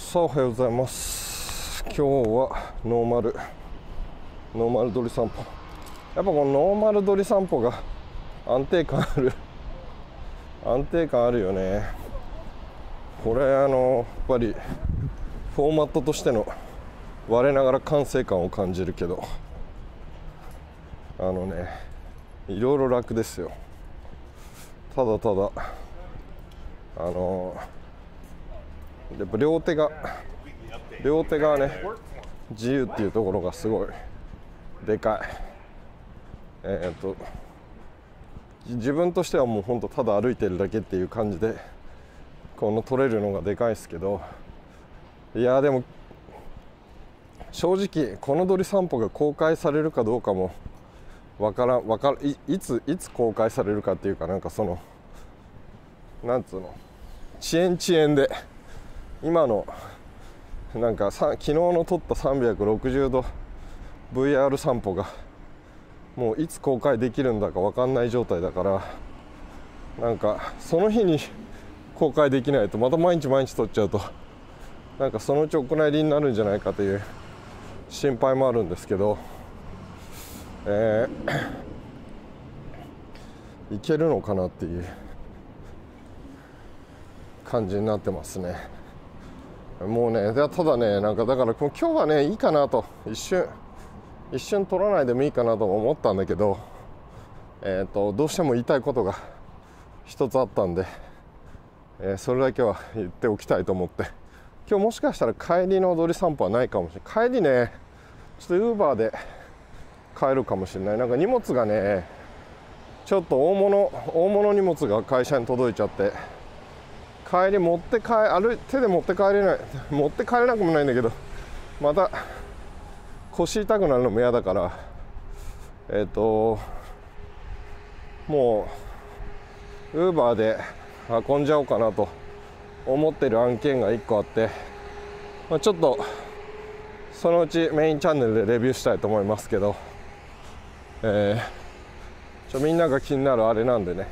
さあおはようございます。今日はノーマル鳥散歩。やっぱこのノーマル鳥散歩が安定感あるよね。これやっぱりフォーマットとしての我ながら完成感を感じるけど、いろいろ楽ですよ。ただやっぱ両手がね自由っていうところがすごいでかい。自分としてはもうほんとただ歩いてるだけっていう感じでこの取れるのがでかいですけど、いやでも正直この鳥散歩が公開されるかどうかもいつ公開されるかっていうか、なんかそのなんつうの遅延で今のなんか昨日の撮った360度 VR 散歩がもういつ公開できるんだか分かんない状態だから、なんかその日に公開できないとまた毎日撮っちゃうとなんかそのうちお蔵入りになるんじゃないかという心配もあるんですけど、いけるのかなっていう感じになってますね。もうね、ただね、なんかだから今日はねいいかなと一瞬撮らないでもいいかなと思ったんだけど、どうしても言いたいことが一つあったんで、それだけは言っておきたいと思って、今日もしかしたら帰りの鳥散歩はないかもしれない。帰りねちょっとウーバーで帰るかもしれない。なんか荷物がねちょっと大物荷物が会社に届いちゃって、帰り手で持って帰れなくもないんだけど、また腰痛くなるのも嫌だから、もうウーバーで運んじゃおうかなと思ってる案件が1個あって、ちょっとそのうちメインチャンネルでレビューしたいと思いますけど、みんなが気になるあれなんでね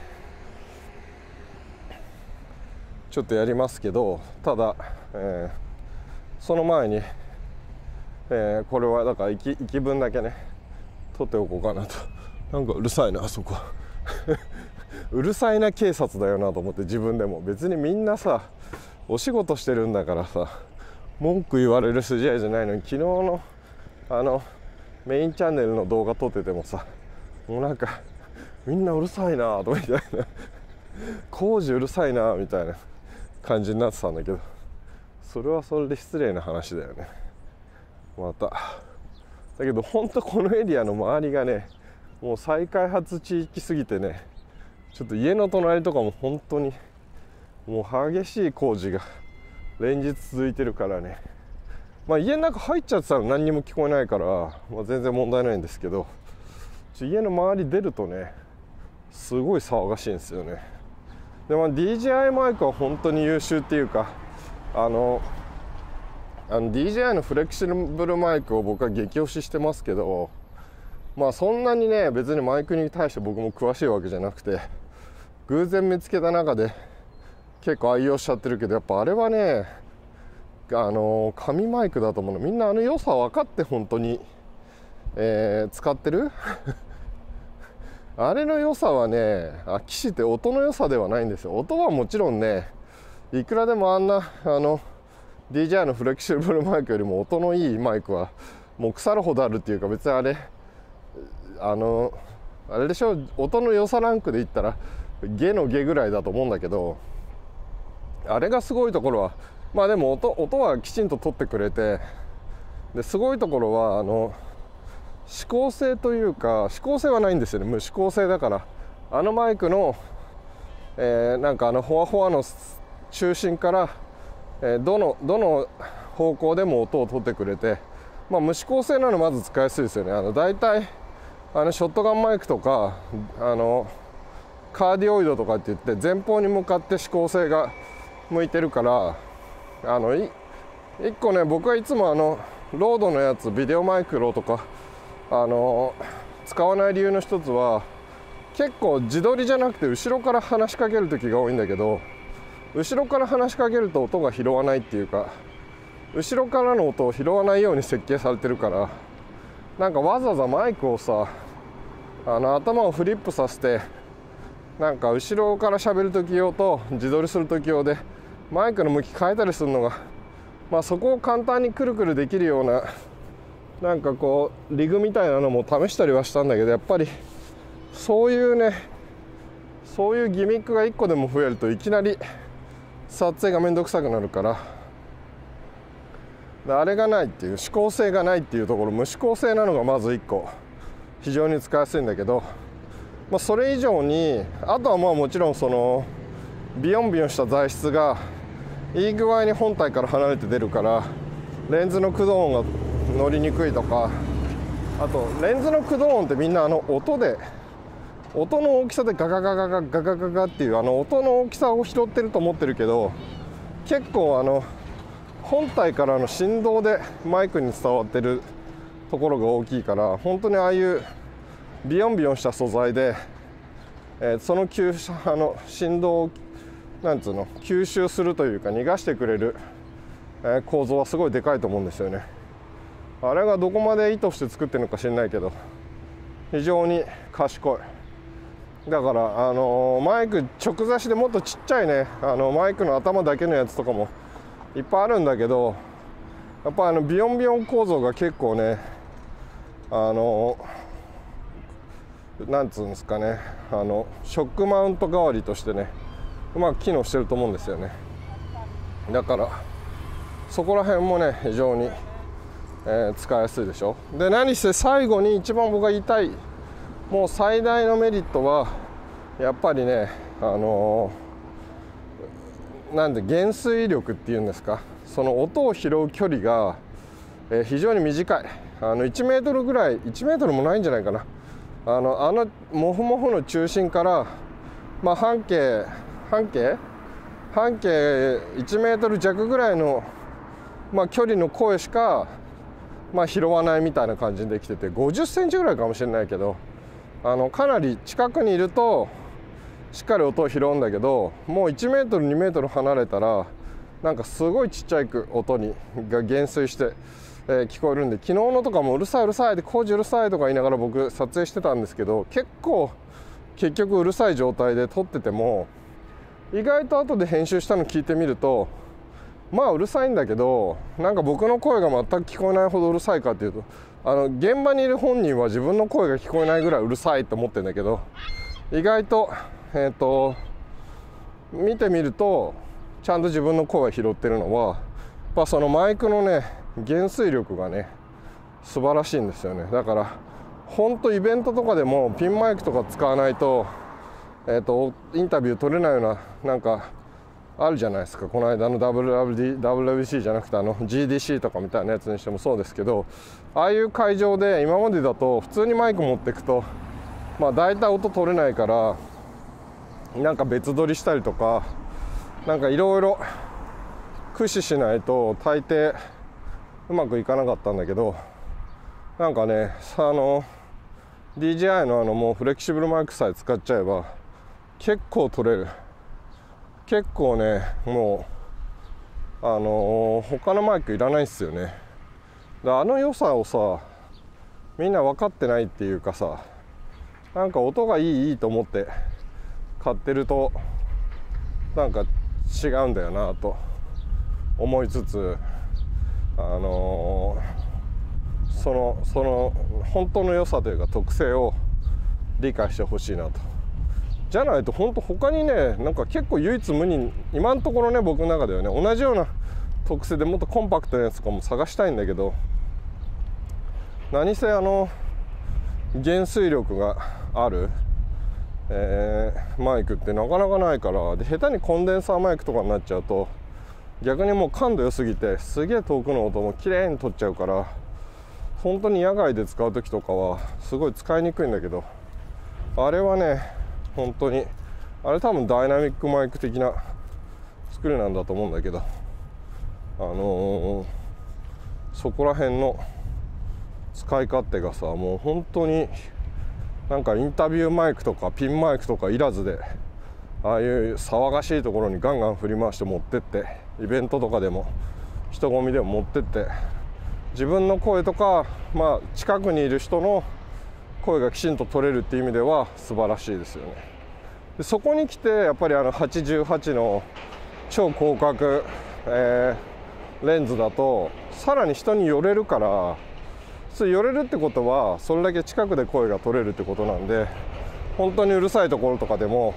ちょっとやりますけど、ただ、その前に、これはだから行き分だけね取っておこうかなと。なんかうるさいなあそこうるさいな警察だよなと思って、自分でも別にみんなさお仕事してるんだからさ文句言われる筋合いじゃないのに、昨日のメインチャンネルの動画撮っててもさ、もうなんかみんなうるさいなとみたいな工事うるさいなみたいな感じになってたんだけど、それはそれで失礼な話だよね。まただけど本当このエリアの周りがねもう再開発地域すぎてね、ちょっと家の隣とかも本当にもう激しい工事が連日続いてるからね、家の中入っちゃってたら何にも聞こえないから、全然問題ないんですけど、家の周り出るとねすごい騒がしいんですよね。でDJI マイクは本当に優秀っていうか、DJI のフレキシブルマイクを僕は激推ししてますけど、そんなにね別にマイクに対して僕も詳しいわけじゃなくて、偶然見つけた中で結構愛用しちゃってるけど、やっぱあれはね紙マイクだと思うの。みんな良さ分かって本当に、使ってるあれの良さはね決して音の良さではないんですよ。音はもちろんねいくらでもDJI のフレキシブルマイクよりも音のいいマイクはもう腐るほどあるっていうか、別にあれでしょ、音の良さランクで言ったら下の下ぐらいだと思うんだけど、あれがすごいところはでも音はきちんと取ってくれて、ですごいところは指向性というか、指向性はないんですよね。無指向性だから、マイクの、なんかほわほわの中心から、どの方向でも音を取ってくれて、無指向性なのまず使いやすいですよね。だいたいショットガンマイクとかカーディオイドとかって言って前方に向かって指向性が向いてるから、一個ね僕はいつもロードのやつビデオマイクロとか使わない理由の一つは、結構自撮りじゃなくて後ろから話しかける時が多いんだけど、後ろから話しかけると音が拾わないっていうか、 後ろからの音を拾わないように設計されてるから、なんかわざわざマイクをさ頭をフリップさせて、なんか後ろから喋る時用と自撮りする時用でマイクの向き変えたりするのが、まあそこを簡単にくるくるできるようななんかこうリグみたいなのも試したりはしたんだけど、やっぱりそういうね、そういうギミックが1個でも増えるといきなり撮影がめんどくさくなるから、あれがないっていう、指向性がないっていうところ、無指向性なのがまず1個非常に使いやすいんだけど、まあ、それ以上にあとはまあもちろんそのビヨンビヨンした材質がいい具合に本体から離れて出るから、レンズの駆動音が乗りにくいとか、あとレンズの駆動音ってみんな音の大きさでガガガガガガガガガっていう音の大きさを拾ってると思ってるけど、結構本体からの振動でマイクに伝わってるところが大きいから、本当にああいうビヨンビヨンした素材で、その振動をなんつうの吸収するというか逃がしてくれる、構造はすごいでかいと思うんですよね。あれがどこまで意図して作ってるのか知らないけど非常に賢い。だからマイク直差しでもっとちっちゃいねマイクの頭だけのやつとかもいっぱいあるんだけど、やっぱビヨンビヨン構造が結構ねなんつうんですかね、ショックマウント代わりとしてねうまく機能してると思うんですよね。だからそこら辺もね非常に、使いやすいでしょ。で何せ最後に一番僕が言いたいもう最大のメリットはやっぱりねなんで減衰力っていうんですか、その音を拾う距離が、非常に短い。1メートルぐらい、1メートルもないんじゃないかな。モフモフの中心から、まあ、半径1メートル弱ぐらいの、まあ、距離の声しか、まあ、拾わないみたいな感じでできてて、50センチぐらいかもしれないけどかなり近くにいるとしっかり音を拾うんだけど、もう1メートル2メートル離れたらなんかすごいちっちゃい音が減衰して、聞こえるんで、昨日のとかもうるさいうるさいで工事うるさいとか言いながら僕撮影してたんですけど、結局うるさい状態で撮ってても意外と後で編集したの聞いてみるとまあうるさいんだけど、なんか僕の声が全く聞こえないほどうるさいかっていうと現場にいる本人は自分の声が聞こえないぐらいうるさいと思ってるんだけど、意外と見てみるとちゃんと自分の声が拾ってるのはやっぱそのマイクのね減衰力がね素晴らしいんですよね。だから本当イベントとかでもピンマイクとか使わないとインタビュー取れないようななんかあるじゃないですか。この間の WWC じゃなくてGDC とかみたいなやつにしてもそうですけど、ああいう会場で今までだと普通にマイク持っていくとまあ大体音取れないからなんか別撮りしたりとかなんかいろいろ駆使しないと大抵うまくいかなかったんだけど、なんかねDJI のもうフレキシブルマイクさえ使っちゃえば結構取れる。結構ねもう他のマイクいらないっすよね。良さをさみんな分かってないっていうかさ、なんか音がいいと思って買ってるとなんか違うんだよなと思いつつ、その本当の良さというか特性を理解してほしいなと。じゃないと本当他にねなんか結構唯一無二、今のところね僕の中ではね同じような特性でもっとコンパクトなやつとかも探したいんだけど、何せ減衰力がある、マイクってなかなかないから、で下手にコンデンサーマイクとかになっちゃうと逆にもう感度良すぎてすげえ遠くの音も綺麗に取っちゃうから、本当に野外で使う時とかはすごい使いにくいんだけど、あれはね本当にあれ多分ダイナミックマイク的な作りなんだと思うんだけど、そこら辺の使い勝手がさもう本当になんかインタビューマイクとかピンマイクとかいらずで、ああいう騒がしいところにガンガン振り回して持ってってイベントとかでも人混みでも持ってって、自分の声とか、近くにいる人の声がきちんと取れるっていう意味では素晴らしいですよね。でそこに来てやっぱり88の超広角、レンズだとさらに人に寄れるから、寄れるってことはそれだけ近くで声が取れるってことなんで、本当にうるさいところとかでも、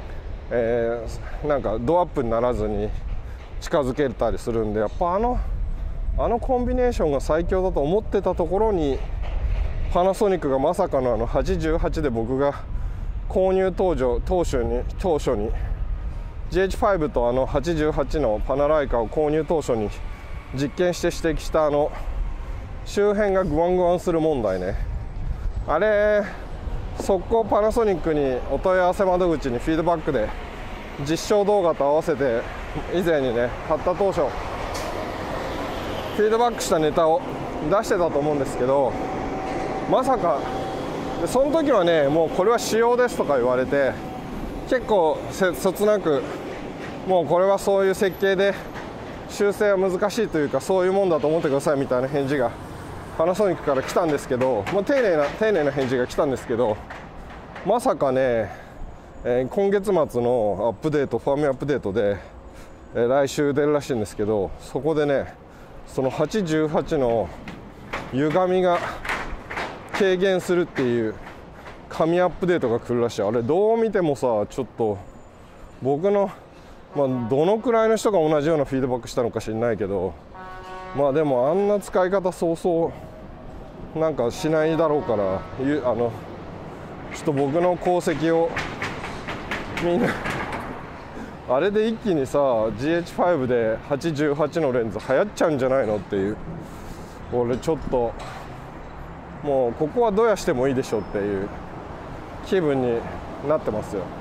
なんかドアップにならずに近づけたりするんで、やっぱあのコンビネーションが最強だと思ってたところに、パナソニックがまさかの88で僕が購入当初に GH5 と88のパナライカを購入当初に実験して指摘した周辺がグワングワンする問題ね。あれ速攻パナソニックにお問い合わせ窓口にフィードバックで実証動画と合わせて以前にね買った当初フィードバックしたネタを出してたと思うんですけど、まさかその時はねもうこれは仕様ですとか言われて、結構そつなくもうこれはそういう設計で修正は難しいというかそういうもんだと思ってくださいみたいな返事がパナソニックから来たんですけど、丁寧な返事が来たんですけど、まさかね、今月末のアップデートファームウェアアップデートで、来週出るらしいんですけど、そこでねその88の歪みが軽減するっていう神アップデートが来るらしい。あれどう見てもさ、ちょっと僕のどのくらいの人が同じようなフィードバックしたのか知らないけど、でもあんな使い方そうそうなんかしないだろうから、ちょっと僕の功績をみんなあれで一気にさ GH5 で88のレンズ流行っちゃうんじゃないのっていう、俺ちょっともうここはどやしてもいいでしょっていう気分になってますよ。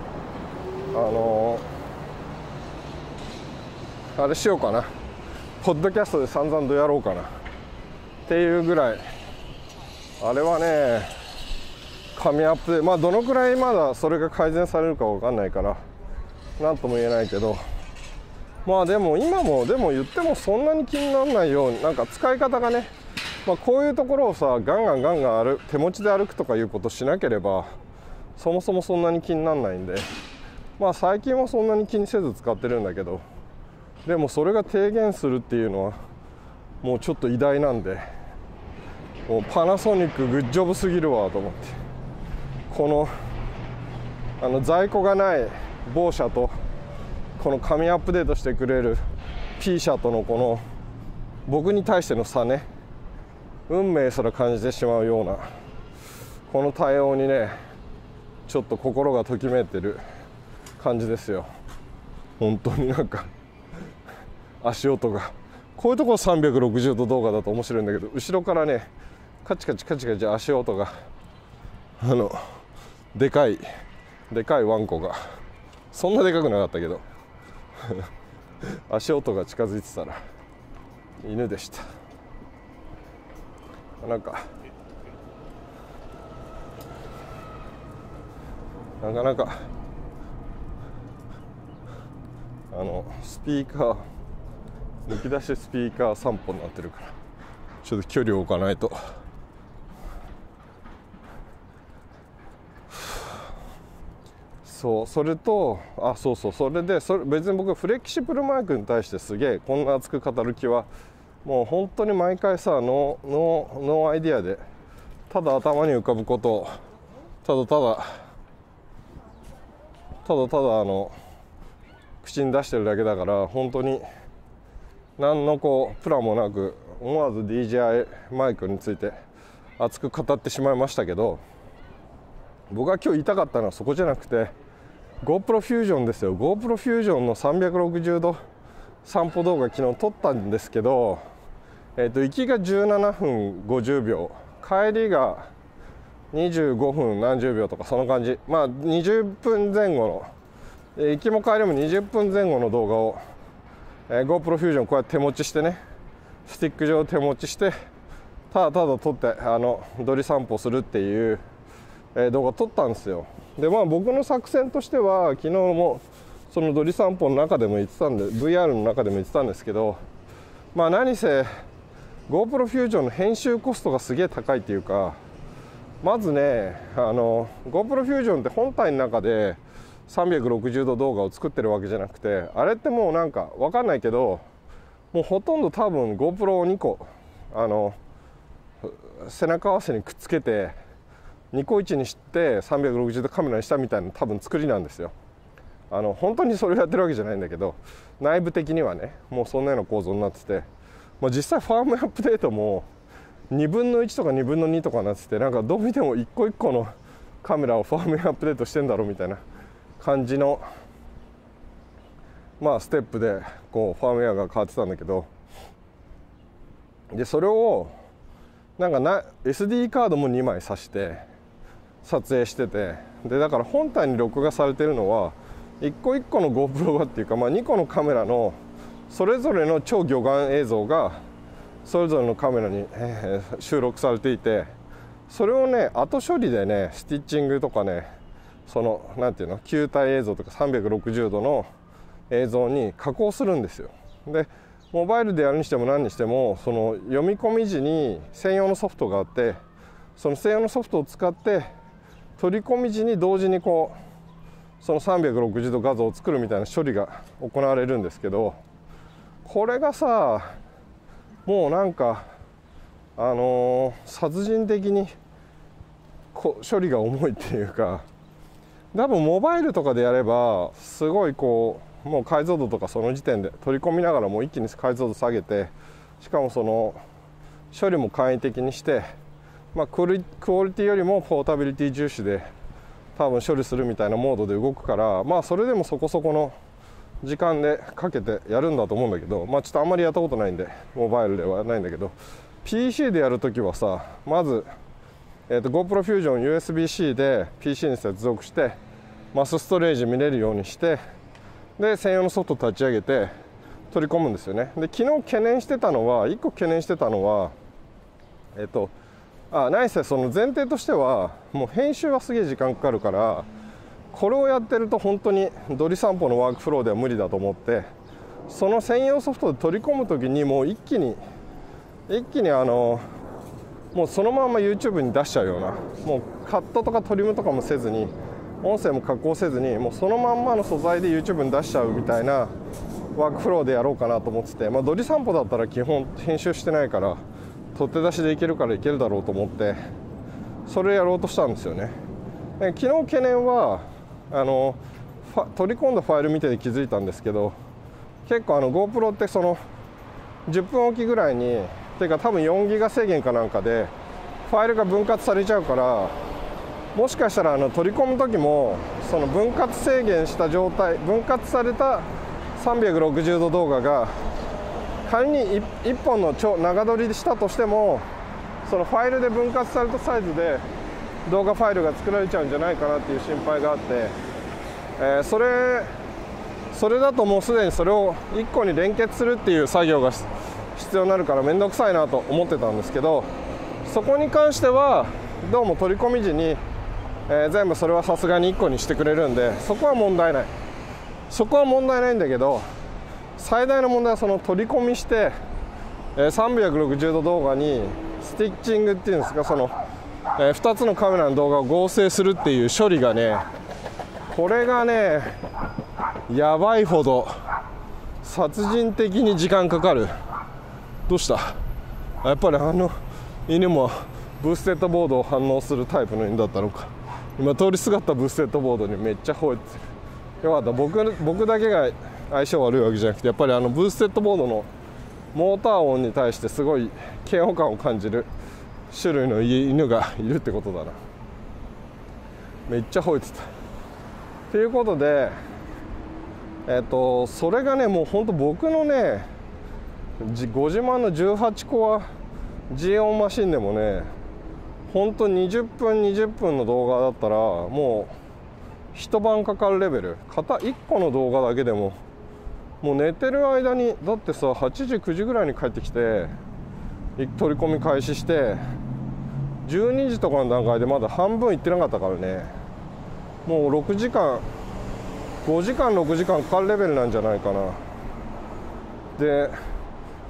あれしようかな、ポッドキャストで散々どやろうかなっていうぐらい、あれはね紙アップでどのくらいまだそれが改善されるかわかんないから何とも言えないけど、でも今もでも言ってもそんなに気にならないように、なんか使い方がね、こういうところをさガンガン手持ちで歩くとかいうことしなければそもそもそんなに気にならないんで、最近はそんなに気にせず使ってるんだけど、でもそれが低減するっていうのはもうちょっと偉大なんで、もうパナソニックグッジョブすぎるわと思って、この在庫がない某社とこの紙アップデートしてくれる P 社とのこの僕に対しての差ね、運命すら感じてしまうようなこの対応にね、ちょっと心がときめいてる感じですよ。本当になんか足音が、こういうところ360度動画だと面白いんだけど、後ろからねカチカチ足音がでかいワンコが、そんなでかくなかったけど足音が近づいてたら犬でした。なんかなかなかスピーカー抜き出しスピーカー散歩になってるから、ちょっと距離を置かないと。それとそれで別に僕フレキシブルマイクに対してすげえこんな熱く語る気はもう本当に毎回さノーアイディアでただ頭に浮かぶことをただ口に出してるだけだから、本当に何のプランもなく思わず DJI マイクについて熱く語ってしまいましたけど、僕が今日言いたかったのはそこじゃなくて GoPro Fusion ですよ。 GoPro Fusion の360度散歩動画昨日撮ったんですけど、行きが17分50秒帰りが25分何十秒とかその感じ、20分前後の行きも帰りも20分前後の動画を、GoPro Fusion こうやって手持ちしてね、スティック上手持ちしてただ撮ってドリ散歩するっていう動画撮ったんですよ。で僕の作戦としては昨日もそのドリ散歩の中でも言ってたんで VR の中でも言ってたんですけど、 まあ何せ GoPro Fusion の編集コストがすげえ高いっていうか、まずねGoPro Fusion って本体の中で360度動画を作ってるわけじゃなくて、あれってもうなんか分かんないけど、もうほとんど多分 GoPro を2個背中合わせにくっつけて2個位置にして360度カメラにしたみたいな多分作りなんですよ。本当にそれをやってるわけじゃないんだけど、内部的にはねもうそんなような構造になってて、実際ファームウェアアップデートも2分の1とか2分の2とかになってて、なんかどう見ても一個一個のカメラをファームウェアアップデートしてんだろうみたいな感じのステップでこうファームウェアが変わってたんだけど、でそれをSD カードも2枚挿して撮影してて、でだから本体に録画されてるのは一個一個の GoPro がっていうか、2個のカメラのそれぞれの超魚眼映像がそれぞれのカメラに、収録されていて、それをね後処理でねスティッチングとかね、そのなんていうの球体映像とか360度の映像に加工するんですよ。でモバイルでやるにしても何にしても、その読み込み時に専用のソフトがあって、その専用のソフトを使って取り込み時に同時にこうその360度画像を作るみたいな処理が行われるんですけど、これがさもうなんか殺人的に処理が重いっていうか、多分モバイルとかでやればすごいこうもう解像度とかその時点で取り込みながらもう一気に解像度下げて、しかもその処理も簡易的にして、クオリティよりもポータビリティ重視で多分処理するみたいなモードで動くから、それでもそこそこの時間でかけてやるんだと思うんだけど、ちょっとあんまりやったことないんでモバイルではないんだけど、 PC でやるときはさ、まず、GoPro Fusion USB-C で PC に接続してマスストレージ見れるようにして、で専用のソフト立ち上げて取り込むんですよね。で昨日1個懸念してたのは何せその前提としてはもう編集はすげえ時間かかるから、これをやってると本当にドリ散歩のワークフローでは無理だと思って、その専用ソフトで取り込む時にもう一気にもうそのまま YouTube に出しちゃうような、もうカットとかトリムとかもせずに音声も加工せずにもうそのまんまの素材で YouTube に出しちゃうみたいなワークフローでやろうかなと思ってて、ドリ散歩だったら基本編集してないから取って出しでいけるからいけるだろうと思ってそれやろうとしたんですよね。で昨日懸念は取り込んだファイル見てて気づいたんですけど、結構GoPro ってその10分おきぐらいにていうか多分4ギガ制限かなんかでファイルが分割されちゃうから、もしかしたら取り込む時もその分割制限した状態、分割された360度動画が仮に1本の長撮りしたとしても、そのファイルで分割されたサイズで動画ファイルが作られちゃうんじゃないかなっていう心配があって、それだともうすでにそれを1個に連結するっていう作業が必要になるから面倒くさいなと思ってたんですけど、そこに関してはどうも取り込み時に、全部それはさすがに1個にしてくれるんで、そこは問題ないんだけど、最大の問題はその取り込みして、360度動画にスティッチングっていうんですか、その、2つのカメラの動画を合成するっていう処理がね、これがねやばいほど殺人的に時間かかる。どうした？やっぱり犬もブーステッドボードを反応するタイプの犬だったのか。今通りすがったブーステッドボードにめっちゃ吠えてる。よかった。僕だけが相性悪いわけじゃなくて、やっぱりブーステッドボードのモーター音に対してすごい嫌悪感を感じる種類の犬がいるってことだな。めっちゃ吠えてた。ということでそれがねもうほんと僕のねご自慢の18コア G オンマシンでもね、ほんと20分の動画だったらもう一晩かかるレベル。1個の動画だけでももう寝てる間に、だってさ8時9時ぐらいに帰ってきて取り込み開始して12時とかの段階でまだ半分いってなかったからね、もう5時間6時間かかるレベルなんじゃないかな。で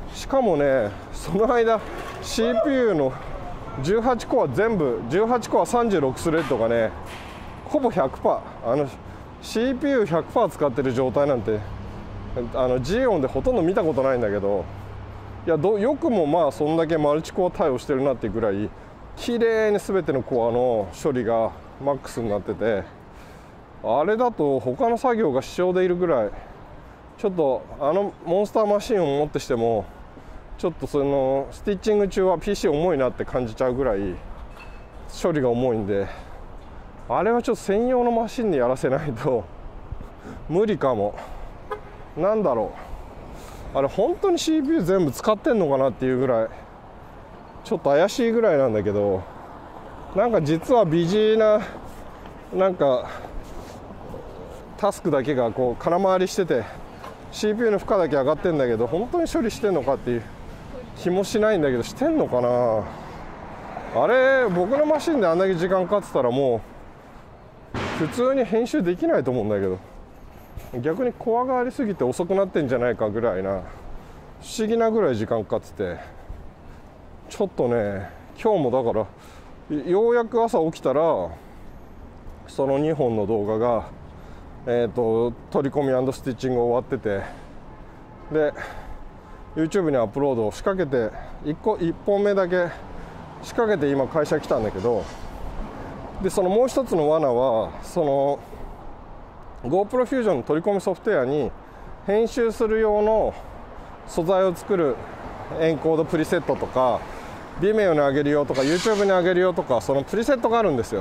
しかもね、その間 CPU の18コア全部、18コア36スレッドがね、ほぼ 100%、CPU100% 使ってる状態なんてジオンでほとんど見たことないんだけど、いやよくもまあそんだけマルチコア対応してるなっていうぐらい綺麗に全てのコアの処理がマックスになってて、あれだと他の作業が支障でいるぐらい、ちょっとモンスターマシンをもってしてもちょっとそのスティッチング中は PC 重いなって感じちゃうぐらい処理が重いんで、あれはちょっと専用のマシンでやらせないと無理かも。なんだろう、あれ本当に CPU 全部使ってんのかなっていうぐらいちょっと怪しいぐらいなんだけど、なんか実はビジななんかタスクだけがこう空回りしてて CPU の負荷だけ上がってんだけど、本当に処理してんのかっていう気もしないんだけど、してんのかな。あれ僕のマシンであんだけ時間かかってたらもう普通に編集できないと思うんだけど、逆にコアがありすぎて遅くなってんじゃないかぐらいな、不思議なぐらい時間かかってて、ちょっとね今日もだからようやく朝起きたらその2本の動画が取り込み&スティッチング終わってて、で YouTube にアップロードを仕掛けて1本目だけ仕掛けて今会社来たんだけど、でそのもう一つの罠はその GoPro Fusion の取り込みソフトウェアに編集する用の素材を作るエンコードプリセットとか Vimeo に上げるよとか YouTube に上げるよとか、そのプリセットがあるんですよ。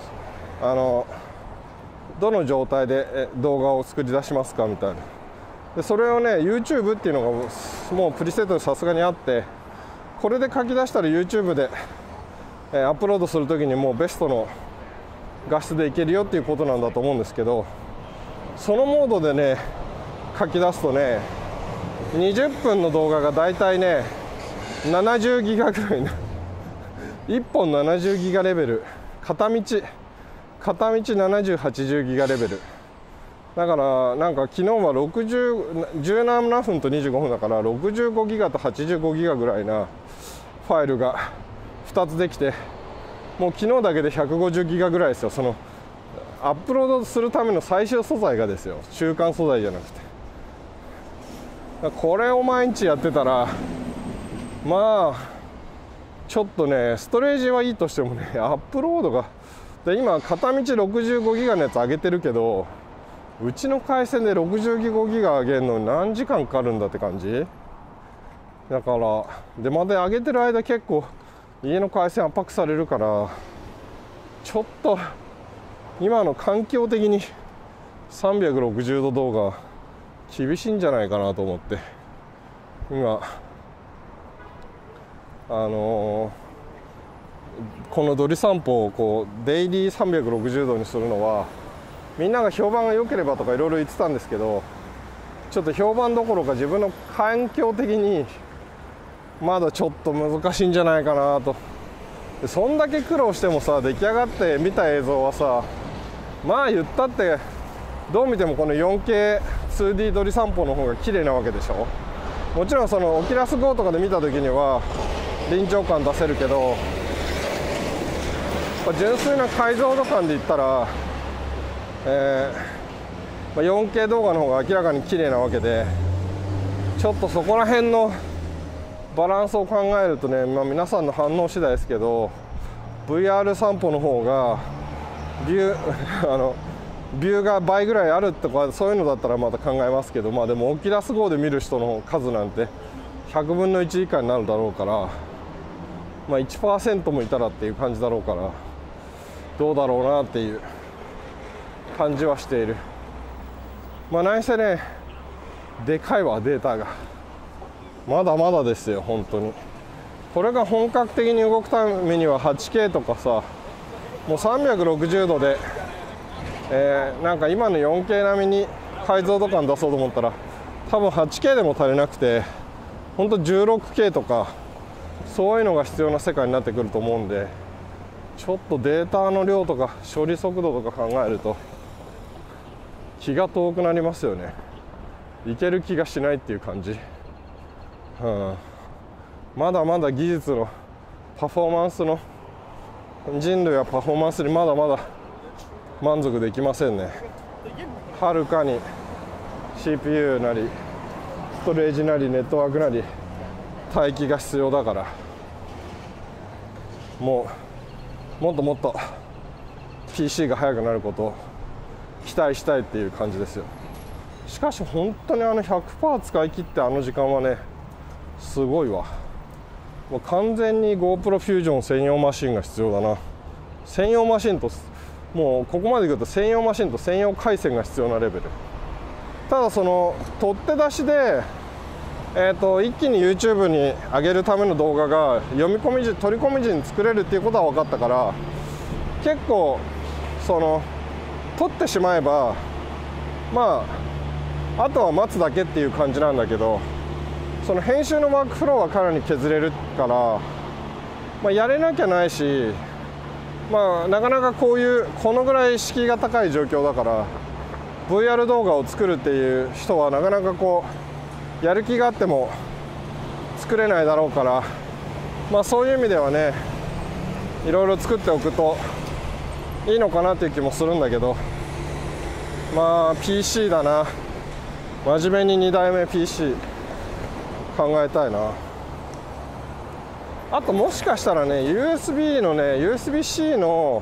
どの状態で動画を作り出しますかみたいな。でそれをね YouTube っていうのがもうプリセットでさすがにあって、これで書き出したら YouTube でアップロードするときにもうベストの画質でいけるよっていうことなんだと思うんですけど、そのモードでね書き出すとね20分の動画がだいたいね70ギガぐらいな1本70ギガレベル、片道70、80ギガレベルだから、なんか昨日は17分と25分だから65ギガと85ギガぐらいなファイルが2つできて、もう昨日だけで150ギガぐらいですよ。そのアップロードするための最終素材がですよ、中間素材じゃなくて。これを毎日やってたらまあちょっとねストレージはいいとしてもね、アップロードがで今片道65ギガのやつ上げてるけど、うちの回線で65ギガ上げるのに何時間かかるんだって感じだから、でまた上げてる間結構家の回線圧迫されるから、ちょっと今の環境的に360度動画厳しいんじゃないかなと思って、今このドリ散歩をこうデイリー360度にするのは、みんなが評判が良ければとかいろいろ言ってたんですけど、ちょっと評判どころか自分の環境的にまだちょっと難しいんじゃないかなと。そんだけ苦労してもさ、出来上がって見た映像はさ、まあ言ったってどう見てもこの 4K2D ドリ散歩の方が綺麗なわけでしょ。もちろんそのオキュラス GO とかで見た時には臨場感出せるけど、純粋な解像度感で言ったら、4K 動画の方が明らかに綺麗なわけで、ちょっとそこら辺のバランスを考えるとね、皆さんの反応次第ですけど VR 散歩の方がビューが倍ぐらいあるとかそういうのだったらまた考えますけど、でもオキュラス GO で見る人の数なんて100分の1以下になるだろうから、1% もいたらっていう感じだろうから、どうだろうなっていう感じはしている。何せねでかいわ、データがまだまだですよ本当に。これが本格的に動くためには 8K とかさ、もう360度で、なんか今の 4K 並みに解像度感出そうと思ったら多分 8K でも足りなくて、本当 16K とかそういうのが必要な世界になってくると思うんで、ちょっとデータの量とか処理速度とか考えると気が遠くなりますよね。いける気がしないっていう感じ。 まだまだ技術のパフォーマンスの人類はパフォーマンスにまだまだ満足できませんね。はるかに CPU なりストレージなりネットワークなり帯域が必要だから、もっともっと PC が速くなることを期待したいっていう感じですよ。しかし本当に100% 使い切って時間はねすごいわ。もう完全に GoPro Fusion 専用マシンが必要だな。専用マシンともうここまでいくと専用マシンと専用回線が必要なレベル。ただその取って出しで、一気に YouTube に上げるための動画が取り込み時に作れるっていうことは分かったから、結構その撮ってしまえばあとは待つだけっていう感じなんだけど、その編集のワークフローはかなり削れるから、やれなきゃないし、なかなかこのぐらい敷居が高い状況だから VR 動画を作るっていう人はなかなかやる気があっても作れないだろうから、そういう意味ではねいろいろ作っておくといいのかなっていう気もするんだけど、PC だな。真面目に2代目 PC 考えたいな。あともしかしたらね USB-C の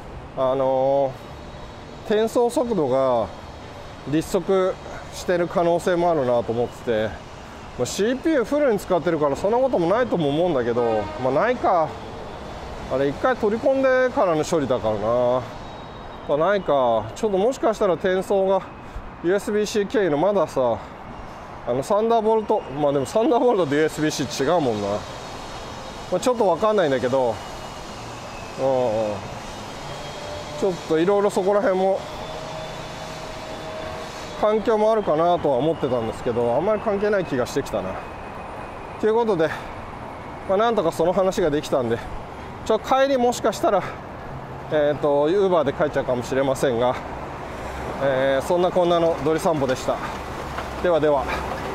転送速度が立足してる可能性もあるなと思ってて、CPU フルに使ってるからそんなこともないとも思うんだけど、ないか、あれ一回取り込んでからの処理だからな。ないか、ちょっともしかしたら転送が USB-C 経由のまださサンダーボルト、でもサンダーボルトと USB-C 違うもんな。ちょっと分かんないんだけど、ちょっといろいろそこら辺も環境もあるかなとは思ってたんですけど、あんまり関係ない気がしてきたな。ということで、なんとかその話ができたんで、帰りもしかしたらUber で帰っちゃうかもしれませんが、そんなこんなのドリ散歩でした。ではでは。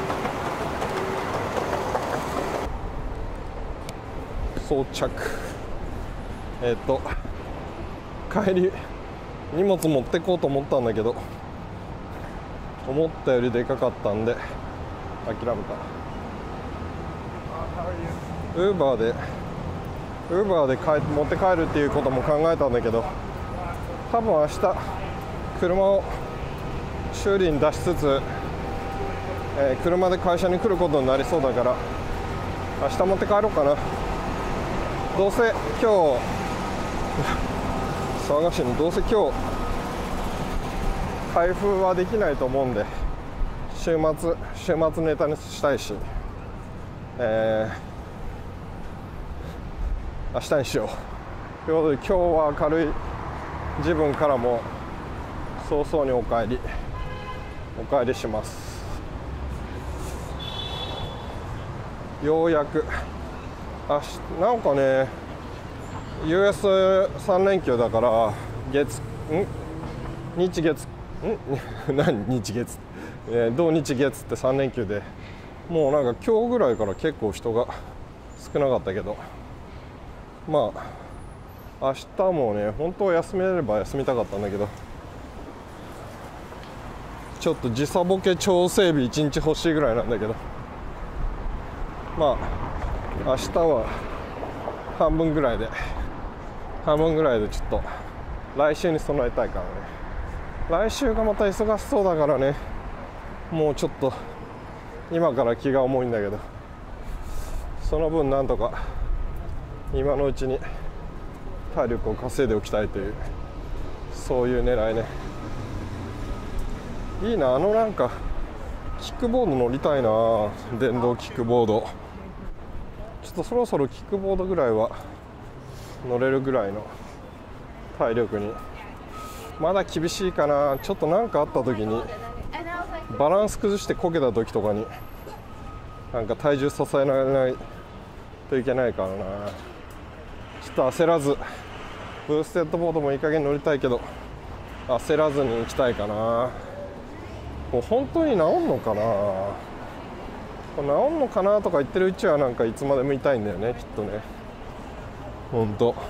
到着。帰り荷物持ってこうと思ったんだけど思ったよりでかかったんで諦めた。Uber で持って帰るっていうことも考えたんだけど、多分明日車を修理に出しつつ、車で会社に来ることになりそうだから明日持って帰ろうかな。どうせ今日騒がしいの、どうせ今日開封はできないと思うんで週末ネタにしたいし、明日にしようということで、今日は軽い自分からも早々にお帰りします。ようやくなんかね US3 連休だから日月何日月、土日月って3連休で、もうなんか今日ぐらいから結構人が少なかったけど、明日もね本当は休めれば休みたかったんだけど、ちょっと時差ボケ調整日1日欲しいぐらいなんだけど、明日は半分ぐらいでちょっと来週に備えたいからね。来週がまた忙しそうだからね、もうちょっと今から気が重いんだけど、その分なんとか今のうちに体力を稼いでおきたいという、そういう狙いね。いいな、なんかキックボード乗りたいな、電動キックボード。ちょっとそろそろキックボードぐらいは乗れるぐらいの体力に。まだ厳しいかな。ちょっと何かあった時にバランス崩してこけた時とかになんか体重支えられないといけないからな。ちょっと焦らず、ブーステッドボードもいい加減乗りたいけど焦らずに行きたいかな。もう本当に治んのかな。 治んのかなとか言ってるうちはなんかいつまでも痛いんだよね、きっとね。ほんと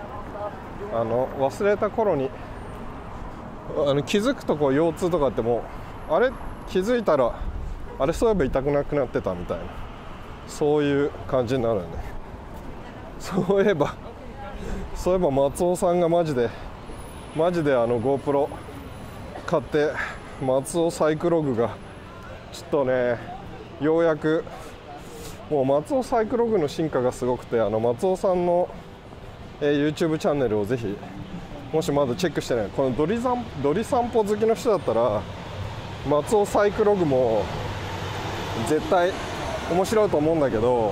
忘れた頃に気づくとこう腰痛とかってもうあれ気づいたらあれそういえば痛くなくなってたみたいな、そういう感じになるね。そういえば松尾さんがマジでGoPro 買って松尾サイクログがちょっとね、ようやくもう松尾サイクログの進化がすごくて、松尾さんの、YouTube チャンネルをぜひもしまだチェックしてない、このドリ散歩好きの人だったら松尾サイクログも絶対面白いと思うんだけど、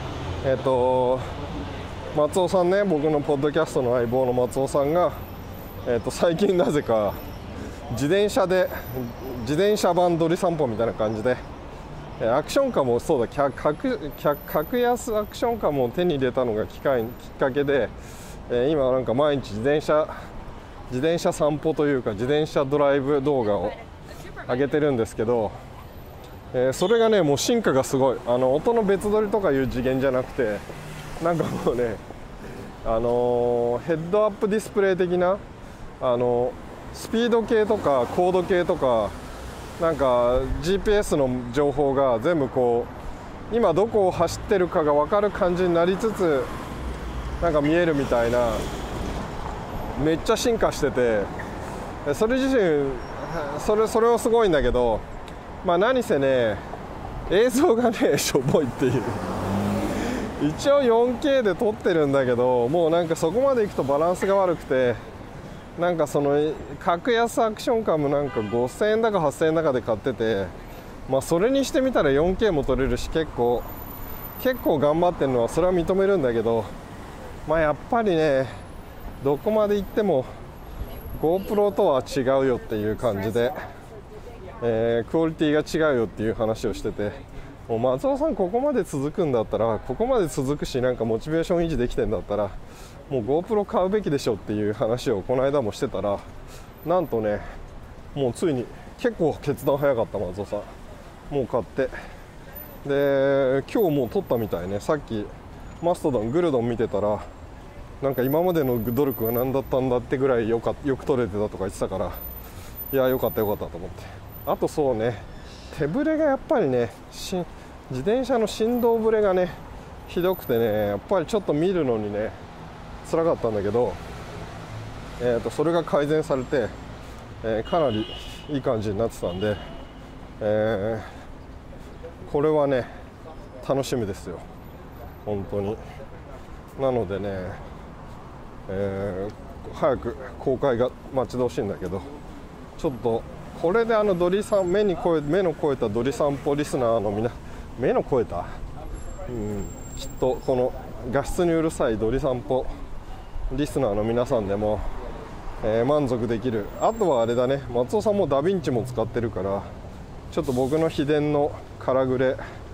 松尾さんね、僕のポッドキャストの相棒の松尾さんが、最近なぜか自転車版ドリ散歩みたいな感じでアクションカーもそうだ、格安アクションカーも手に入れたのがきっかけで、今なんか毎日自転車散歩というか自転車ドライブ動画を上げてるんですけど、それがねもう進化がすごい。音の別撮りとかいう次元じゃなくて、なんかもうねヘッドアップディスプレイ的なスピード計とか高度計とかなんか GPS の情報が全部こう今どこを走ってるかが分かる感じになりつつなんか見えるみたいな、めっちゃ進化してて、それ自身それはすごいんだけど、まあ何せね映像がねしょぼいっていう一応 4K で撮ってるんだけど、もうなんかそこまでいくとバランスが悪くて、なんかその格安アクションカーもなんか5000円だか8000円だかで買ってて、まあそれにしてみたら 4K も撮れるし結構頑張ってるのはそれは認めるんだけど、まあやっぱりねどこまで行っても GoPro とは違うよっていう感じで、クオリティが違うよっていう話をしてて、もう松尾さんここまで続くんだったら、ここまで続くしなんかモチベーション維持できてんだったらもう GoPro 買うべきでしょっていう話をこの間もしてたら、なんとねもうついに結構決断早かった。松尾さんもう買って、で今日もう撮ったみたいね。さっきマストドングルドン見てたら、なんか今までの努力は何だったんだってぐらいよく撮れてたとか言ってたから、いやよかったと思って。あとそうね、手ぶれがやっぱりね自転車の振動ぶれがねひどくてね、やっぱりちょっと見るのにね辛かったんだけど、それが改善されて、かなりいい感じになってたんで、これはね楽しみですよ本当に。なのでね、早く公開が待ち遠しいんだけど、ちょっとこれで目の肥えたドリ散歩リスナーの目の肥えた、きっとこの画質にうるさいドリ散歩リスナーの皆さんでも、満足できる。あとはあれだね、松尾さんもダヴィンチも使ってるから、ちょっと僕の秘伝のカラグレ、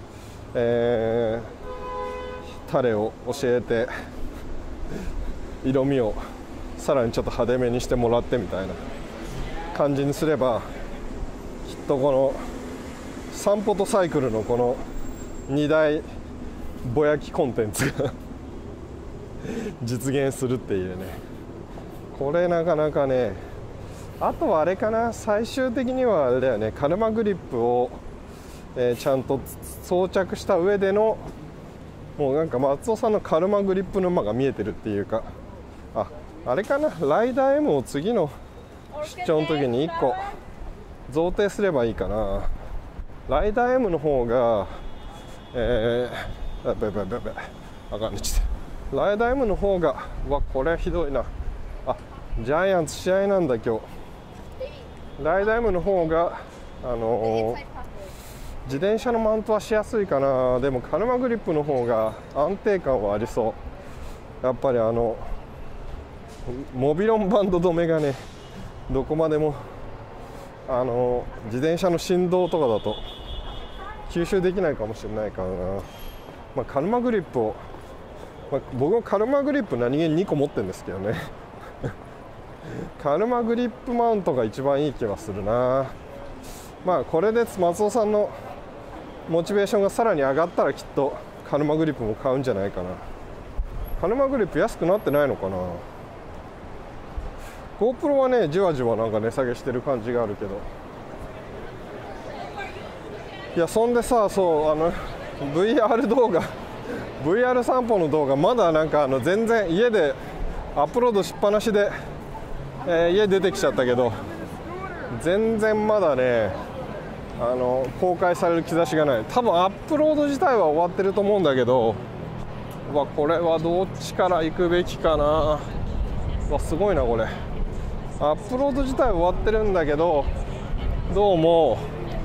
タレを教えて色味をさらにちょっと派手めにしてもらってみたいな感じにすれば、きっとこの散歩とサイクルのこの2大ぼやきコンテンツが実現するっていうね、これなかなかね。あとはあれかな、最終的にはあれだよね、カルマグリップを、ちゃんと装着した上での、もうなんか松尾さんのカルマグリップ沼が見えてるっていうか、あれかな、ライダー M を次の出張の時に1個贈呈すればいいかな。ライダー M の方があかんね、ちょっとライダー M の方がこれひどいな。ジャイアンツ試合なんだ今日。ライダー M の方が自転車のマウントはしやすいかな。でもカルマグリップの方が安定感はありそう。やっぱりモビロンバンド止めがねどこまでも自転車の振動とかだと吸収できないかもしれないからな。カルマグリップを、僕もカルマグリップ何気に2個持ってるんですけどねカルマグリップマウントが一番いい気はするな。これで松尾さんのモチベーションがさらに上がったらきっとカルマグリップも買うんじゃないかな。カルマグリップ安くなってないのかな。 GoPro はねじわじわなんか値下げしてる感じがあるけど、いやそんでさ、そうVR 動画VR 散歩の動画まだなんか全然家でアップロードしっぱなしで、家出てきちゃったけど、全然まだね公開される兆しがない。多分アップロード自体は終わってると思うんだけど、これはどっちから行くべきかな。すごいなこれ。アップロード自体終わってるんだけど、どうも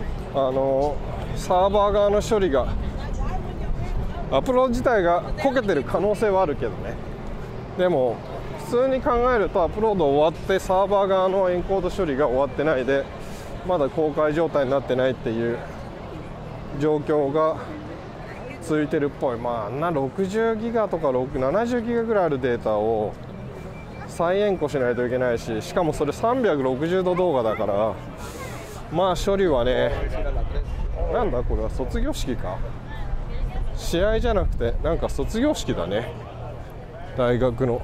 サーバー側の処理が、アップロード自体がこけてる可能性はあるけどね。でも普通に考えるとアップロード終わってサーバー側のエンコード処理が終わってないで、まだ公開状態になってないっていう状況が続いてるっぽい。60ギガとか70ギガぐらいあるデータを再エンコしないといけないし、しかもそれ360度動画だから、処理はね、なんだこれは卒業式か、試合じゃなくてなんか卒業式だね、大学の。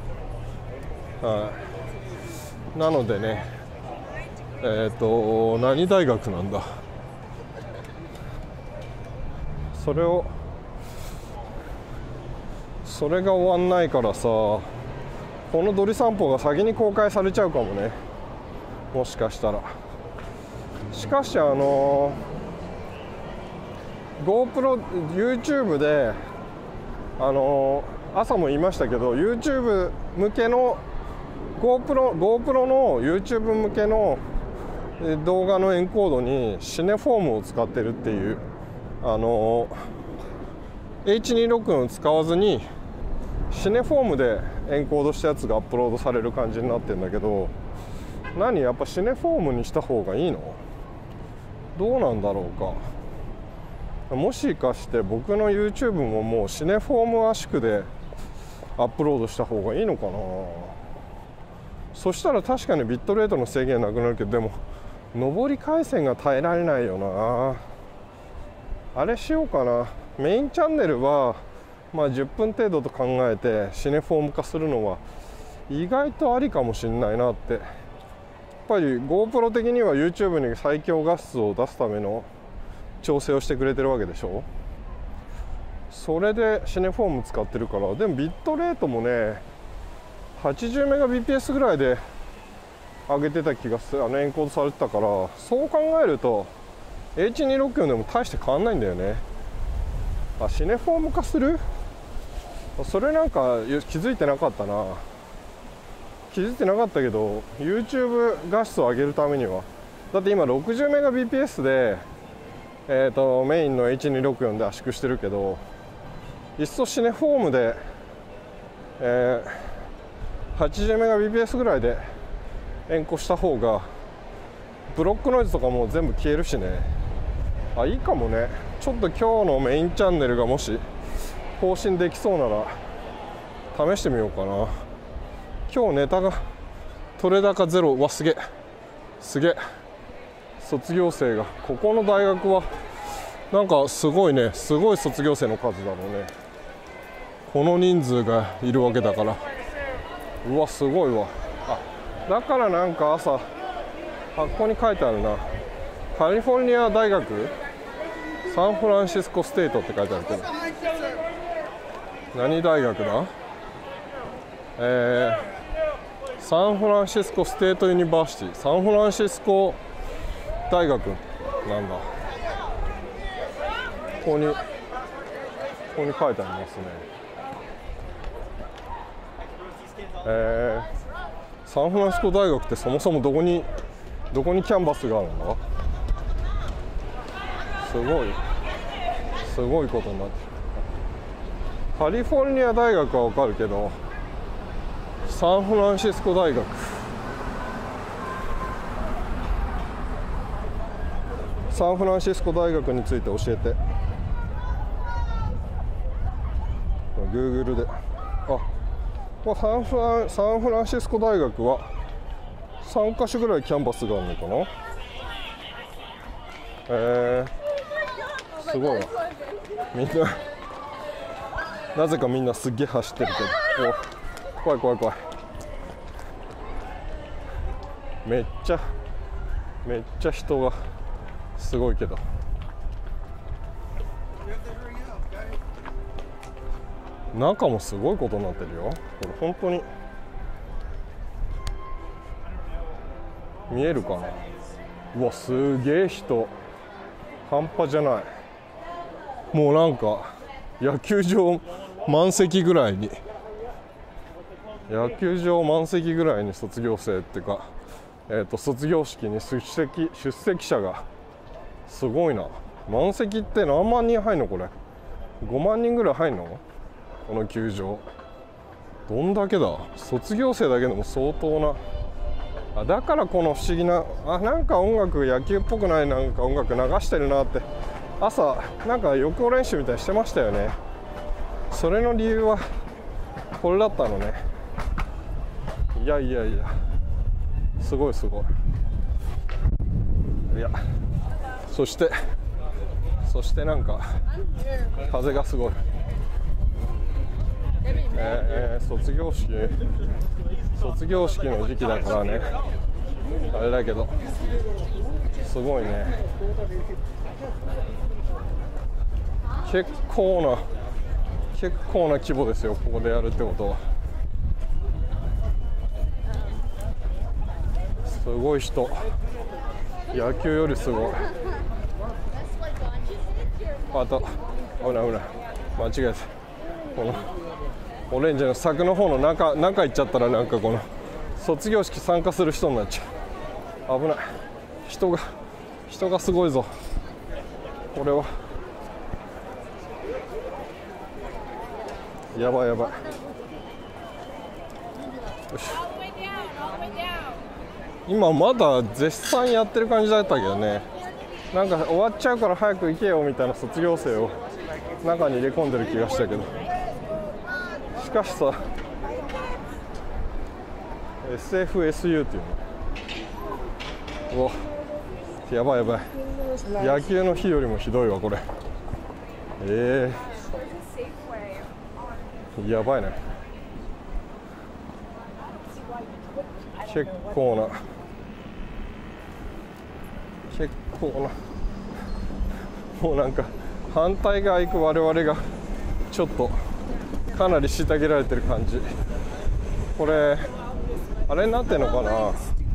なのでね、何大学なんだ、それが終わんないからさ、このドリ散歩が先に公開されちゃうかもね、もしかしたら。しかしGoPro YouTube で朝も言いましたけど、 YouTube 向けの GoPro の YouTube 向けの動画のエンコードにシネフォームを使ってるっていう、H264 を使わずにシネフォームでエンコードしたやつがアップロードされる感じになってるんだけど、やっぱシネフォームにした方がいいの？どうなんだろうか。もしかして僕の YouTube ももうシネフォーム圧縮でアップロードした方がいいのかな。そしたら確かにビットレートの制限なくなるけど、でも上り回線が耐えられないよな。あれしようかな。メインチャンネルは10分程度と考えてシネフォーム化するのは意外とありかもしれないなって。やっぱり GoPro 的には YouTube に最強画質を出すための調整をしてくれてるわけでしょ。それでシネフォーム使ってるから。でもビットレートもね80メガ bps ぐらいで上げてた気がする。エンコードされてたから、そう考えると H264 でも大して変わんないんだよね。シネフォーム化する？それなんか気づいてなかったな。気づいてなかったけど YouTube 画質を上げるためには、だって今60メガ bps でメインの H264 で圧縮してるけど、いっそシネフォームで、80メガ bps ぐらいでエンコした方がブロックノイズとかも全部消えるしね。いいかもね。ちょっと今日のメインチャンネルがもし更新できそうなら試してみようかな。今日ネタが取れ高ゼロ。すげえ卒業生が、ここの大学はなんかすごいね、すごい卒業生の数だろうね。この人数がいるわけだから、すごいわ。だからなんか朝ここに書いてあるな、カリフォルニア大学サンフランシスコステートって書いてあるけど、何大学だ？サンフランシスコステートユニバーシティ、サンフランシスコ大学なんだ。ここに書いてありますね。サンフランシスコ大学ってそもそもどこにキャンバスがあるんだ？すごいことになってる。カリフォルニア大学は分かるけど、サンフランシスコ大学、サンフランシスコ大学について教えて。Google でサンフランシスコ大学は3カ所ぐらいキャンバスがあるのかな。 すごいわ。みんななぜかみんなすっげえ走ってるけど、お、怖い怖い怖い。めっちゃ人がすごいけど、中もすごいことになってるよ。これ本当に見えるかな。うわ、すげえ人、半端じゃない。もうなんか野球場満席ぐらいに、卒業生っていうか、卒業式に出席者がすごいな。満席って何万人入んのこれ。5万人ぐらい入んのこの球場。どんだけだ。卒業生だけでも相当な。だからこの不思議な、なんか音楽野球っぽくない、なんか音楽流してるなって朝なんか予行練習みたいにしてましたよね。それの理由はこれだったのね。いやすごい。いや、そしてなんか風がすごい。卒業式の時期だからね、あれだけどすごいね。結構な規模ですよ、ここでやるってことは。すごい人、野球よりすごい。あと危ない間違えた。このオレンジの柵の方の中行っちゃったら、なんかこの卒業式参加する人になっちゃう。危ない。人がすごいぞ。これはやばい。よし、今まだ絶賛やってる感じだったけどね。なんか終わっちゃうから早く行けよみたいな卒業生を中に入れ込んでる気がしたけど、しかしさ、 SFSU っていうの、うわ、やばい野球の日よりもひどいわこれ。やばいね。結構なもうなんか反対側行く我々がちょっとかなり虐げられてる感じ。これあれになってんのかな、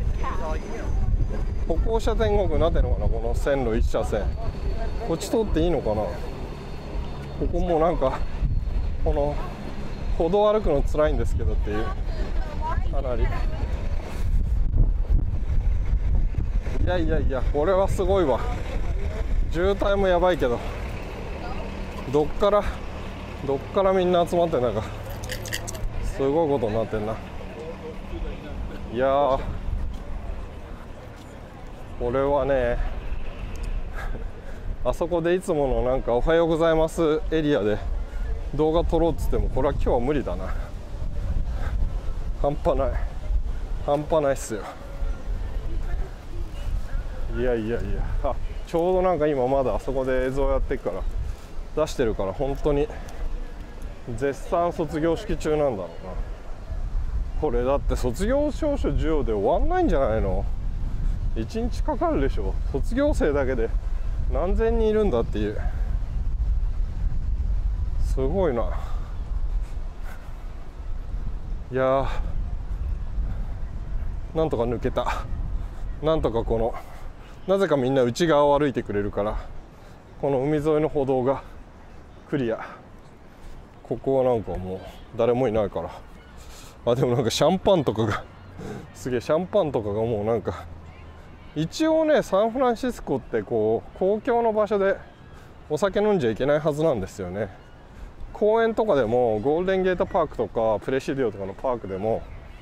歩行者天国になってんのかな、この線路1車線。こっち通っていいのかな。ここもなんかこの歩道歩くの辛いんですけどっていう、かなり。いやこれはすごいわ。渋滞もやばいけど、どっからみんな集まってなんかすごいことになってんな。いやー、これはねあそこでいつものなんかおはようございますエリアで動画撮ろうっつっても、これは今日は無理だな。半端ないっすよ。いやちょうどなんか今まだあそこで映像やってるから出してるから、本当に絶賛卒業式中なんだろうな。これだって卒業証書授与で終わんないんじゃないの。1日かかるでしょ。卒業生だけで何千人いるんだっていう。すごいな。いやー、なんとか抜けた。なんとかこのなぜかみんな内側を歩いてくれるから、この海沿いの歩道がクリア。ここはなんかもう誰もいないから。でもなんかシャンパンとかがすげえ、シャンパンとかがもうなんか、一応ねサンフランシスコってこう公共の場所でお酒飲んじゃいけないはずなんですよね。公園とかでもゴールデンゲートパークとかプレシディオとかのパークでも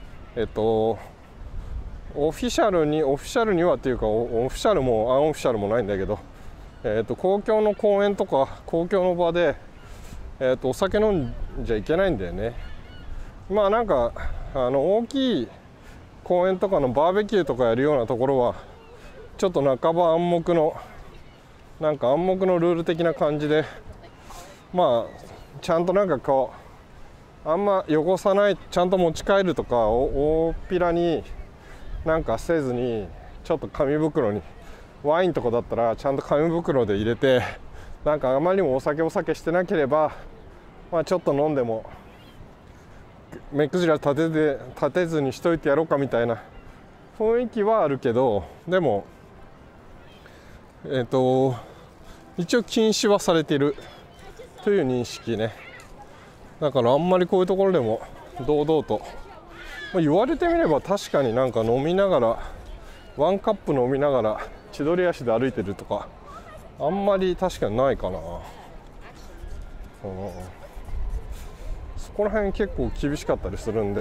オフィシャルにはっていうか、オフィシャルもアンオフィシャルもないんだけど、公共の公園とか公共の場で、お酒飲んじゃいけないんだよね。まあなんか大きい公園とかのバーベキューとかやるようなところはちょっと半ば暗黙のなんか暗黙のルール的な感じで、まあちゃんとなんかこうあんま汚さない、ちゃんと持ち帰るとか大っぴらになんかせずに、ちょっと紙袋に、ワインとかだったらちゃんと紙袋で入れて、なんかあまりにもお酒してなければ、まあちょっと飲んでも目くじら立てずにしといてやろうかみたいな雰囲気はあるけど、でも一応禁止はされているという認識ね。だからあんまりこういうところでも堂々と、言われてみれば確かになんか飲みながら、ワンカップ飲みながら千鳥足で歩いてるとかあんまり確かにないかな。そこら辺結構厳しかったりするんで、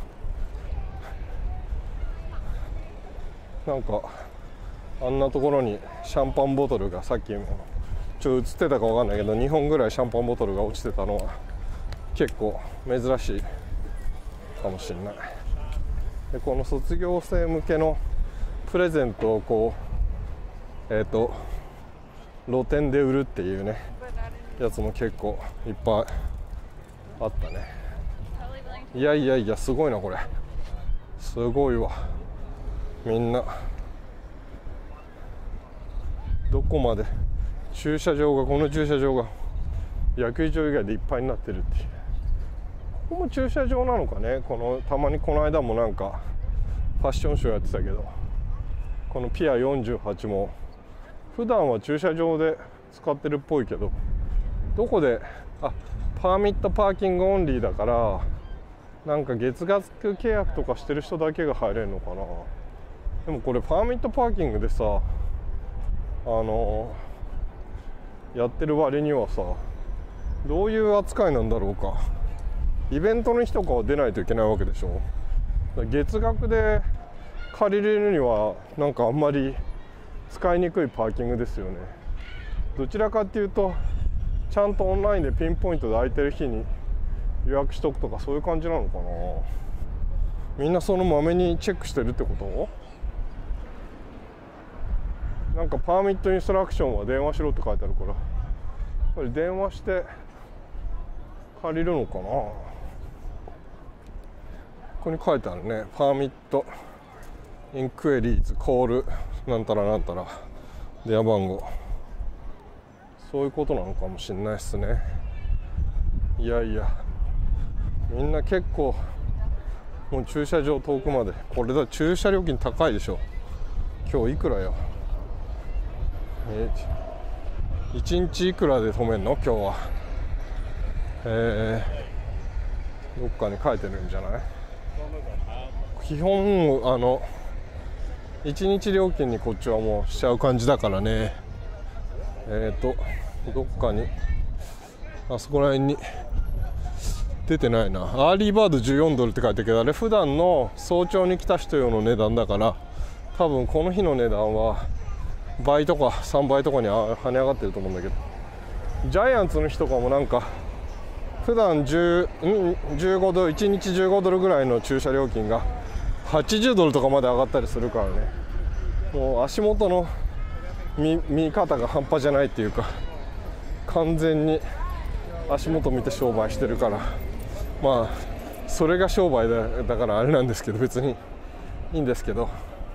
なんかあんなところにシャンパンボトルが、さっきも映ってたかわかんないけど2本ぐらいシャンパンボトルが落ちてたのは結構珍しいかもしれない。でこの卒業生向けのプレゼントをこう露店で売るっていうねやつも結構いっぱいあったね。いやすごいな、これすごいわ。みんなどこまで駐車場が、この駐車場が野球場以外でいっぱいになってるっていう。ここも駐車場なのかね。たまにこの間もなんかファッションショーやってたけど、このピア48も普段は駐車場で使ってるっぽいけど、どこでパーミットパーキングオンリーだから、なんか月額契約とかしてる人だけが入れるのかな。でもこれパーミットパーキングでさ、やってる割にはさ、どういう扱いなんだろうか。イベントの日とかは出ないといけないわけでしょ。月額で借りれるにはなんかあんまり使いにくいパーキングですよね。どちらかっていうとちゃんとオンラインでピンポイントで空いてる日に予約しとくとか、そういう感じなのかな。みんなそのまめにチェックしてるってこと？なんかパーミットインストラクションは電話しろって書いてあるから、やっぱり電話して借りるのかな。ここに書いてあるね。パーミットインクエリーズコールなんたらなんたら電話番号。そういうことなのかもしれないですね。いやみんな結構もう駐車場遠くまで。これだ、駐車料金高いでしょ。今日いくらよ。1日いくらで止めんの今日は。どっかに書いてるんじゃない。基本1日料金にこっちはもうしちゃう感じだからね。どっかにあそこら辺に出てないな。アーリーバード14ドルって書いてるけど、あれ普段の早朝に来た人用の値段だから、多分この日の値段は倍とか3倍とかに跳ね上がってると思うんだけど、ジャイアンツの日とかもなんか普段15ドル、1日15ドルぐらいの駐車料金が80ドルとかまで上がったりするからね。もう足元の見方が半端じゃないっていうか、完全に足元見て商売してるから、まあそれが商売だからあれなんですけど、別にいいんですけど、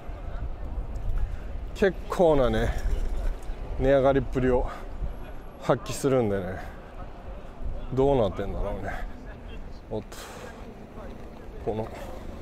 結構なね値上がりっぷりを発揮するんでね、どうなってんだろうね。おっと、この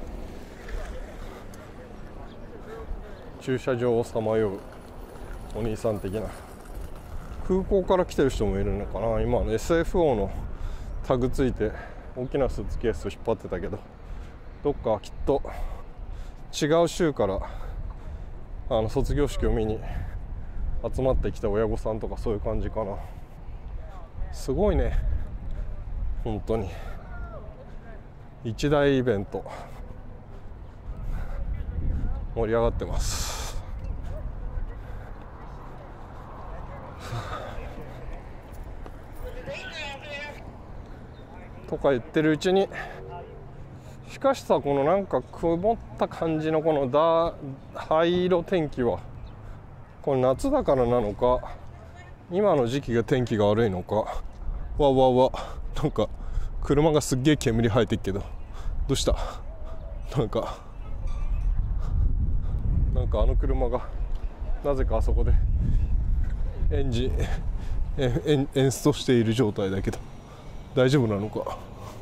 駐車場をさまようお兄さん的な。空港から来てる人もいるのかな。今SFO のタグついて大きなスーツケースを引っ張ってたけど、どっかきっと違う州から卒業式を見に集まってきた親御さんとか、そういう感じかな。すごいね、本当に一大イベント盛り上がってます。とか言ってるうちに、しかしさ、このなんか曇った感じのこの灰色天気はこれ夏だからなのか、 今の時期が天気が悪いのか、わわわ、なんか車がすっげえ煙吐いてるけど、どうした？なんかあの車がなぜかあそこでエンストしている状態だけど、大丈夫なのか？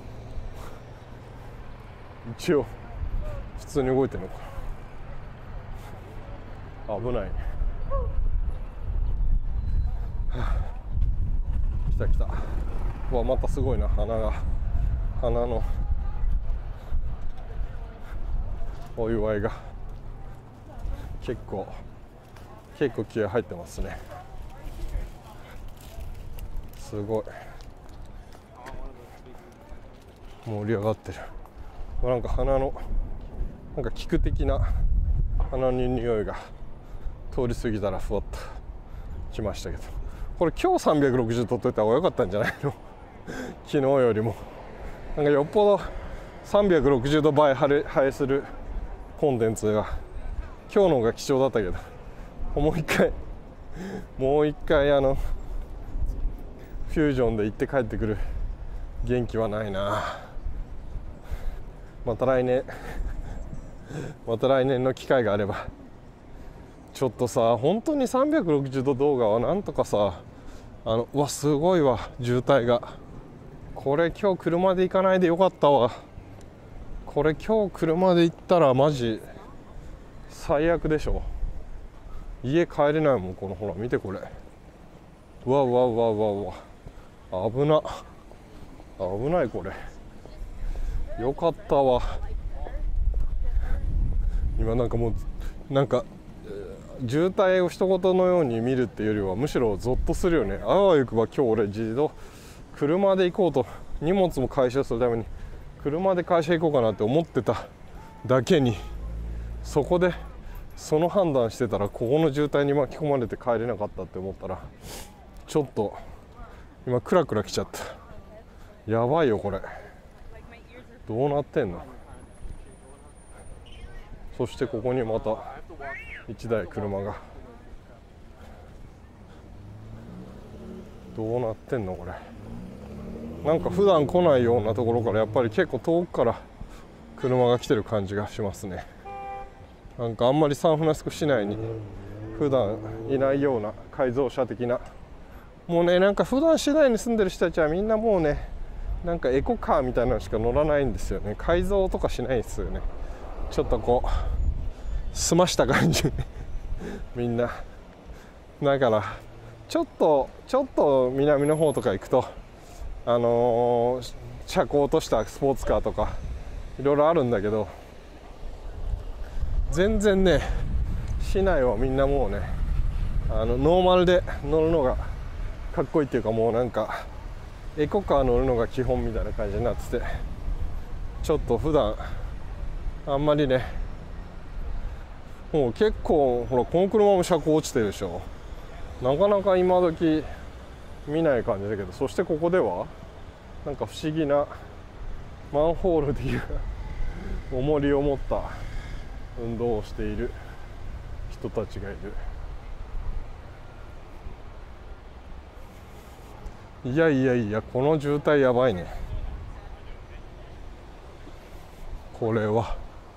一応普通に動いてるのかな。危ないね。来た来た。うわ、またすごいな、花のお祝いが結構気合入ってますね。すごい盛り上がってる。なんか花のなんか菊的な花の匂いが通り過ぎたらふわっときましたけど、これ今日360撮っといた方が良かったんじゃないの昨日よりも。なんかよっぽど360度映えするコンテンツが今日の方が貴重だったけど、もう一回フュージョンで行って帰ってくる元気はないな。また来年の機会があれば。ちょっとさ、本当に360度動画はなんとかさ、うわすごいわ、渋滞が。これ今日車で行かないでよかったわ。これ今日車で行ったらマジ最悪でしょ。家帰れないもん。このほら見てこれ、うわうわうわうわうわ、危ない。これよかったわ。今なんかもう渋滞を一言のように見るっていうよりはむしろゾッとするよね。あわよくば今日俺車で行こうと、荷物も回収するために車で会社行こうかなって思ってただけに、そこでその判断してたらここの渋滞に巻き込まれて帰れなかったって思ったら、ちょっと今クラクラ来ちゃった。やばいよこれ、どうなってんの。そしてここにまた1台車が、どうなってんのこれ。なんか普段来ないようなところからやっぱり結構遠くから車が来てる感じがしますね。なんかあんまりサンフランシスコ市内に普段いないような改造車的な、もうね、なんか普段市内に住んでる人たちはみんなもうね、なんかエコカーみたいなのしか乗らないんですよね。改造とかしないですよね。ちょっとこう澄ました感じみんな。だからちょっと南の方とか行くと車高としたスポーツカーとかいろいろあるんだけど、全然ね市内はみんなもうねノーマルで乗るのがかっこいいっていうか、もうなんかエコカー乗るのが基本みたいな感じになってて、ちょっと普段あんまりね、もう結構ほらこの車も車高落ちてるでしょ。なかなか今時見ない感じだけど、そしてここではなんか不思議なマンホールでいう重りを持った運動をしている人たちがいる。いやこの渋滞やばいね。これは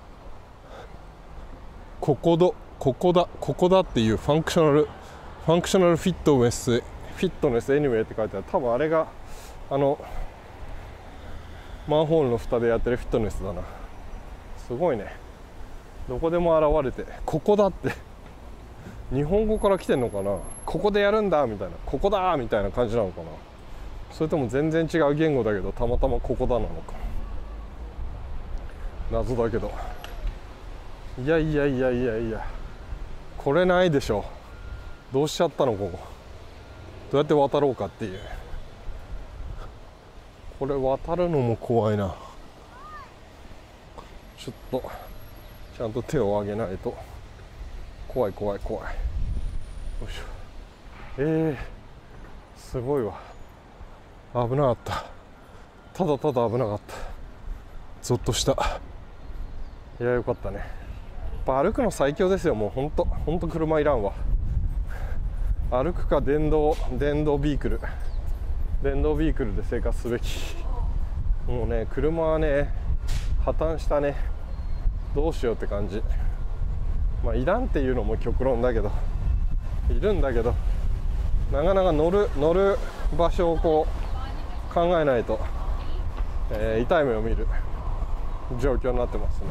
ここだっていうファンクショナルフィットネスエニウェイって書いてある。多分あれがマンホールの蓋でやってるフィットネスだな。すごいね。どこでも現れて、ここだって日本語から来てんのかな。ここでやるんだみたいな、ここだみたいな感じなのかな。それとも全然違う言語だけどたまたまここだなのか、謎だけど。いやこれないでしょ。どうしちゃったのここ。どうやって渡ろうかっていう。これ渡るのも怖いな。ちょっとちゃんと手を上げないと。怖い。よいしょ。すごいわ。危なかった。ただ危なかった。ゾッとした。いやよかったね。やっぱ歩くの最強ですよ。もうほんと車いらんわ。 歩くか電動ビークルで生活すべき。もうね、車はね破綻したね。どうしようって感じ。まあいらんっていうのも極論だけど、いるんだけど、なかなか乗る場所をこう考えないと、痛い目を見る状況になってますね。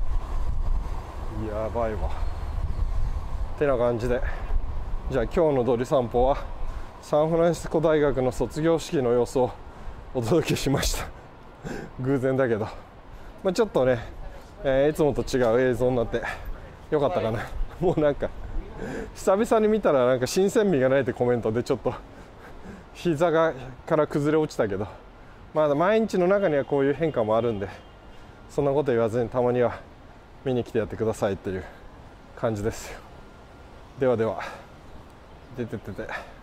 やばいわってな感じで、じゃあ今日のドリ散歩はサンフランシスコ大学の卒業式の様子をお届けしました偶然だけど、まあ、ちょっとね、いつもと違う映像になってよかったかなもうなんか久々に見たらなんか新鮮味がないってコメントでちょっと膝から崩れ落ちたけど、まだ毎日の中にはこういう変化もあるんで、そんなこと言わずにたまには見に来てやってくださいっていう感じですよ。ではでは、出てってて。